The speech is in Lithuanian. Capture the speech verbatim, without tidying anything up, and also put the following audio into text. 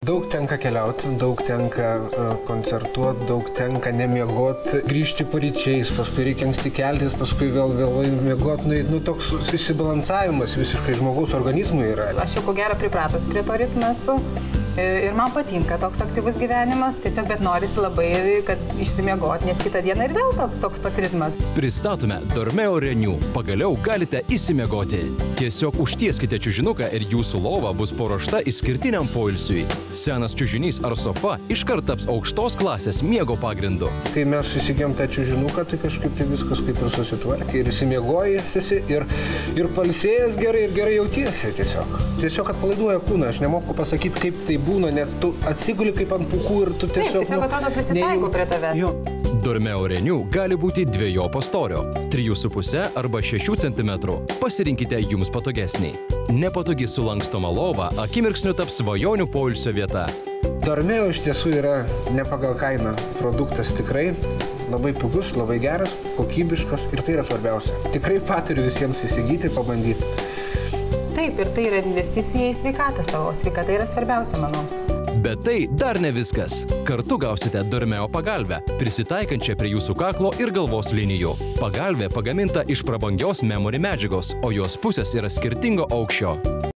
Daug tenka keliauti, daug tenka koncertuoti, daug tenka nemiegoti, grįžti paryčiais, paskui reikia anksti keltis, paskui vėl vėlai miegoti. Nu, nu, toks susibalansavimas visiškai žmogaus organizmui yra. Aš jau ko gero pripratus prie to ritmo esu ir man patinka toks aktyvus gyvenimas, tiesiog bet norisi labai, kad išsimiegoti, nes kitą dieną ir vėl toks, toks pat ritmas. Pristatome Dormeo Renew. Pagaliau galite išsimiegoti. Tiesiog užtieskite čiužinuką ir jūsų lova bus paruošta išskirtiniam poilsiui. Senas čiužinys ar sofa iškart taps aukštos klasės miego pagrindu. Kai mes įsigėm tą čiužinuką, tai kažkaip tai viskas kaip ir susitvarkė ir įsimiegojęs esi ir, ir palsėjęs gerai ir gerai jautiesi tiesiog. Tiesiog atpalaiduoja kūną, aš nemoku pasakyti, kaip tai būna, net tu atsiguli kaip ant pūkų ir tu tiesiog... Taip, tiesiog atrodo prisitaiko prie tavęs. Jo. Dormeo Renew gali būti dviejopo storio, trijų su puse arba šešių centimetrų. Pasirinkite jums patogesnį. Nepatogi sulankstoma lova akimirksniu taps svajonių poilsio vieta. Dormeo iš tiesų yra ne pagal kainą produktas, tikrai labai pigus, labai geras, kokybiškas ir tai yra svarbiausia. Tikrai patariu visiems įsigyti, pabandyti. Taip, ir tai yra investicija į sveikatą savo. Sveikata yra svarbiausia, manau. Bet tai dar ne viskas. Kartu gausite Dormeo pagalvę, prisitaikančią prie jūsų kaklo ir galvos linijų. Pagalvė pagaminta iš prabangios memory medžiagos, o jos pusės yra skirtingo aukščio.